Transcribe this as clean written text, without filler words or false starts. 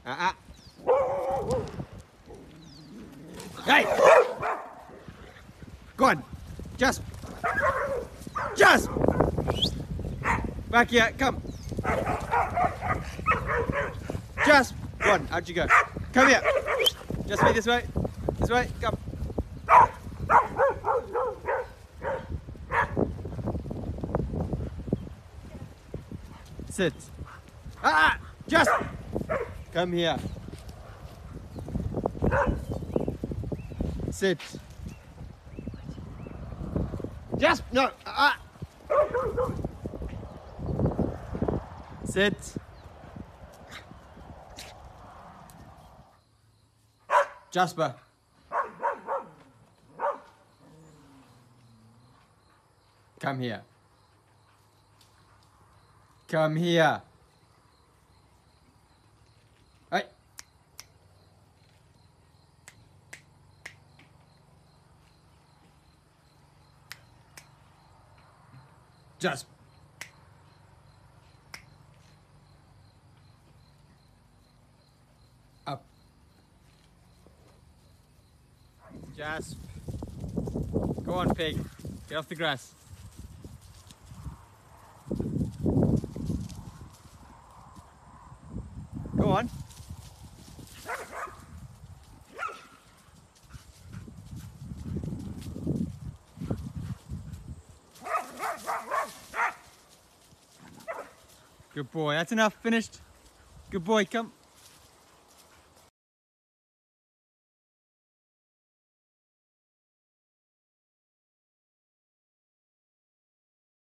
Hey! Go on! Jasper! Jasper! Back here, come! Jasper! Go on, out you go. Come here! Just me this way. This way, come. Sit. Jasper! Come here. Sit. Jasper! No! Sit. Jasper. Come here. Come here. Hey. Jasper. Up. Jasper. Go on, pig. Get off the grass. Go on. Good boy. That's enough. Finished. Good boy. Come.